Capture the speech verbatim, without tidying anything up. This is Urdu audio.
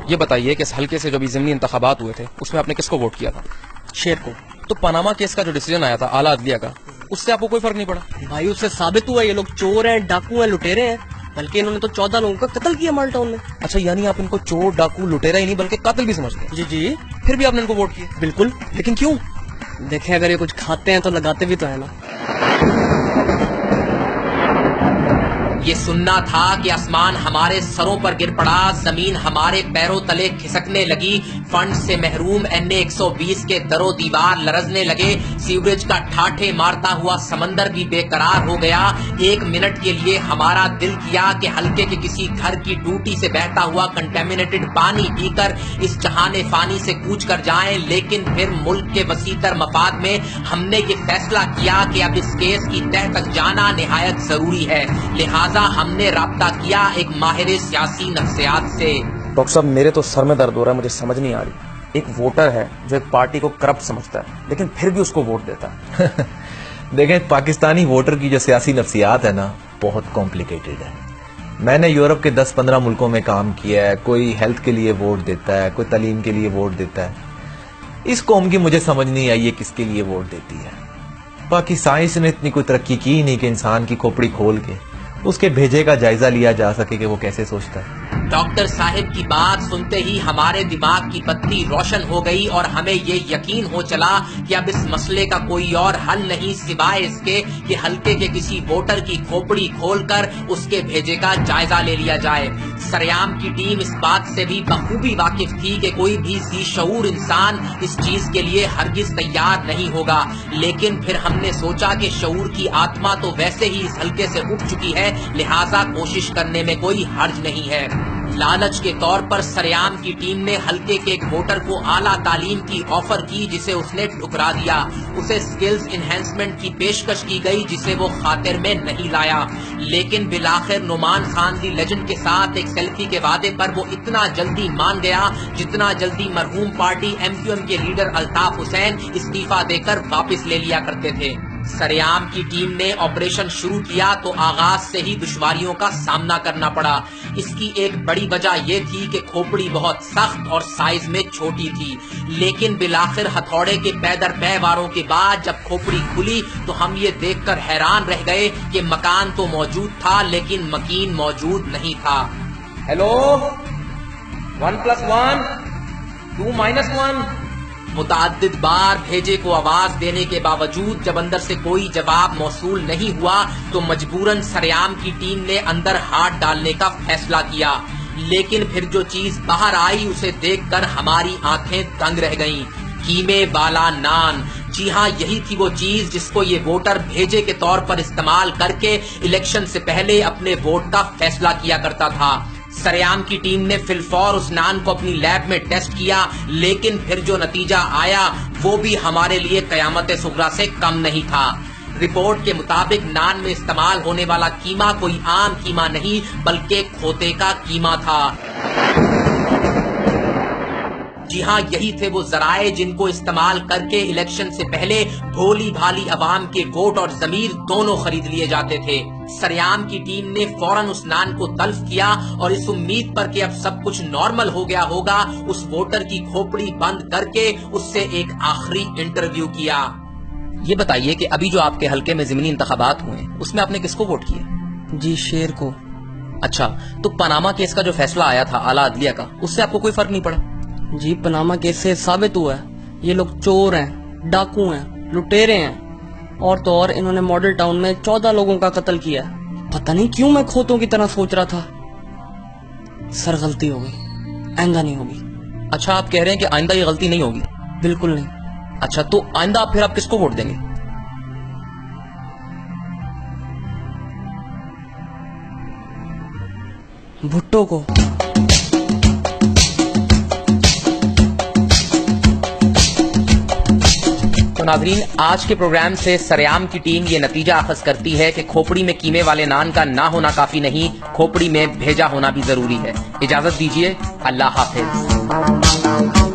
یہ بتائیے کہ اس حلقے سے جو بھی ضمنی انتخابات ہوئے تھے اس میں آپ نے کس کو ووٹ کیا تھا؟ شیر کو۔ تو پاناما کیس کا جو ڈیسیجن آیا تھا اعلیٰ عدلیہ کا، اس سے آپ کو کوئی فرق نہیں پڑا؟ بھائی اس سے ثابت ہوا یہ لوگ چور ہیں، ڈاکو ہیں، لٹیرے ہیں، بلکہ انہوں نے تو چودہ لوگوں کا قتل کیا مال ٹاؤن میں۔ اچھا، یعنی آپ ان کو چور، ڈاکو، لٹیرا ہی نہیں بلکہ قاتل بھی سمجھتے ہیں؟ جی جی، پھر بھی آپ نے ان کو ووٹ کیا؟ بالکل۔ لیکن کیوں؟ دیکھیں اگر یہ کچھ کھاتے ہیں تو لگاتے بھی تو ہے نا۔ یہ سننا تھا کہ آسمان ہمارے سروں پر گر پڑا، زمین ہمارے پیروں تلے کھسکنے لگی، فنڈ سے محروم این اے ایک سو بیس کے در و دیوار لرزنے لگے، سیوریج کا ٹھاٹھے مارتا ہوا سمندر بھی بے قرار ہو گیا۔ ایک منٹ کے لیے ہمارا دل کیا کہ حلقے کے کسی گھر کی ٹوٹی سے بہتا ہوا کنٹامینیٹڈ پانی پی کر اس جہان فانی سے کوچ کر جائیں، لیکن پھر ملک کے وسیع تر مفاد میں ہم نے یہ فیصلہ کیا کہ اب اس کیس کی تہ تک جانا نہایت ضروری ہے، لہٰذا ہم نے رابطہ کیا ایک ماہر سیاسی نفسیات سے۔ ڈاکٹر صاحب میرے تو سر میں درد ہو رہا ہے، مجھے سمجھ نہیں آ رہی، ایک ووٹر ہے جو ایک پارٹی کو کرپٹ سمجھتا ہے لیکن پھر بھی اس کو ووٹ دیتا ہے۔ دیکھیں پاکستانی ووٹر کی جو سیاسی نفسیات ہے نا بہت کمپلیکیٹڈ ہے۔ میں نے یورپ کے دس پندرہ ملکوں میں کام کیا ہے، کوئی ہیلتھ کے لیے ووٹ دیتا ہے، کوئی تعلیم کے لیے ووٹ دیتا ہے، اس قوم کی مجھے سمجھ نہیں آئی ہے کس کے لیے ووٹ دیتی ہے۔ باقی سائنس نے اتنی کوئی ترقی کی نہیں کہ انسان کی کھوپڑی کھول کے اس کے بھیجے کا جائزہ لیا جا سکے کہ وہ کیسے سوچتا ہے۔ ڈاکٹر صاحب کی بات سنتے ہی ہمارے دماغ کی بتی روشن ہو گئی اور ہمیں یہ یقین ہو چلا کہ اب اس مسئلے کا کوئی اور حل نہیں سوائے اس کے کہ حلقے کے کسی ووٹر کی کھوپڑی کھول کر اس کے بھیجے کا جائزہ لے لیا جائے۔ سریام کی ٹیم اس بات سے بھی بخوبی واقف تھی کہ کوئی بھی ذی شعور انسان اس چیز کے لیے ہرگز تیار نہیں ہوگا، لیکن پھر ہم نے سوچا کہ شعور کی آتما تو ویسے ہی اس حلقے سے اٹھ چکی ہے، لہٰذا کوشش کرنے میں کوئی حرج نہیں ہے۔ لالچ کے طور پر سریام کی ٹیم نے حلقے کے ایک ووٹر کو اعلیٰ تعلیم کی آفر کی جسے اس نے ٹھکرا دیا، اسے سکلز انہینسمنٹ کی پیشکش کی گئی جسے وہ خاطر میں نہیں لایا، لیکن بالآخر نعمان خان دی لیجنڈ کے ساتھ ایک سیلفی کے وعدے پر وہ اتنا جلدی مان گیا جتنا جلدی مرحوم پارٹی ایم کیو ایم کے لیڈر الطاف حسین استعفیٰ دے کر واپس لے لیا کرتے تھے۔ سریام کی ٹیم نے آپریشن شروع کیا تو آغاز سے ہی دشواریوں کا سامنا کرنا پڑا۔ اس کی ایک بڑی وجہ یہ تھی کہ کھوپڑی بہت سخت اور سائز میں چھوٹی تھی، لیکن بالآخر ہتھوڑے کے پے در پے واروں کے بعد جب کھوپڑی کھلی تو ہم یہ دیکھ کر حیران رہ گئے کہ مکان تو موجود تھا لیکن مکین موجود نہیں تھا۔ Hello, one plus one two minus one. متعدد بار بھیجے کو آواز دینے کے باوجود جب اندر سے کوئی جواب موصول نہیں ہوا تو مجبوراً سریام کی ٹیم نے اندر ہاتھ ڈالنے کا فیصلہ کیا، لیکن پھر جو چیز باہر آئی اسے دیکھ کر ہماری آنکھیں دنگ رہ گئیں۔ قیمے والا نان، جی ہاں یہی تھی وہ چیز جس کو یہ ووٹر بھیجے کے طور پر استعمال کر کے الیکشن سے پہلے اپنے ووٹ کا فیصلہ کیا کرتا تھا۔ سریام کی ٹیم نے فی الفور اس نان کو اپنی لیب میں ٹیسٹ کیا، لیکن پھر جو نتیجہ آیا وہ بھی ہمارے لیے قیامت صغریٰ سے کم نہیں تھا۔ رپورٹ کے مطابق نان میں استعمال ہونے والا قیمہ کوئی عام قیمہ نہیں بلکہ کھوتے کا قیمہ تھا۔ جی ہاں یہی تھے وہ ذرائع جن کو استعمال کر کے الیکشن سے پہلے بھولی بھالی عوام کے ووٹ اور ضمیر دونوں خرید لیے جاتے تھے۔ سریام کی ٹیم نے فوراً اس نان کو تلف کیا اور اس امید پر کہ اب سب کچھ نارمل ہو گیا ہوگا اس ووٹر کی کھوپڑی بند کر کے اس سے ایک آخری انٹرویو کیا۔ یہ بتائیے کہ ابھی جو آپ کے حلقے میں ضمنی انتخابات ہوئے اس میں آپ نے کس کو ووٹ کیا؟ جی شیر کو۔ اچھا، تو پاناما کیس کا جو فیصلہ آیا تھا اعلیٰ عدلیہ کا اس سے آپ کو کوئی فرق نہیں پڑا؟ جی پاناما کیس سے ثابت ہوا ہے یہ لوگ چور ہیں، ڈاکو ہیں، لٹیرے ہیں، اور تو اور انہوں نے ماڈل ٹاؤن میں چودہ لوگوں کا قتل کیا ہے۔ پتہ نہیں کیوں میں کھوتوں کی طرح سوچ رہا تھا۔ سر غلطی ہو گئی، آئندہ نہیں ہوگی۔ اچھا، آپ کہہ رہے ہیں کہ آئندہ یہ غلطی نہیں ہوگی؟ بالکل نہیں۔ اچھا، تو آئندہ پھر آپ کس کو ووٹ دیں گے؟ بھٹو کو۔ تو ناظرین، آج کے پروگرام سے سریام کی ٹیم یہ نتیجہ اخذ کرتی ہے کہ کھوپڑی میں قیمے والے نان کا نہ ہونا کافی نہیں، کھوپڑی میں بھیجا ہونا بھی ضروری ہے۔ اجازت دیجیے، اللہ حافظ۔